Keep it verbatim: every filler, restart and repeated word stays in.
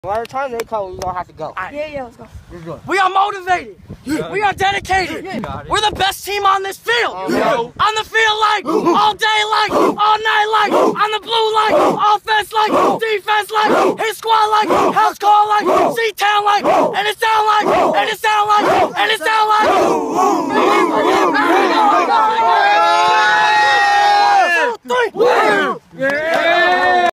Every time they call, we're gonna have to go. Right. Yeah, yeah, let's go. Let's go. We are motivated. Yeah. We are dedicated. Yeah. We're the best team on this field. Oh, yeah. On the field, like all day, like all night, like on the blue, like offense, like defense, like hit squad, like house call, like C-town, like and it's down, like and it's down, like and it's down, like.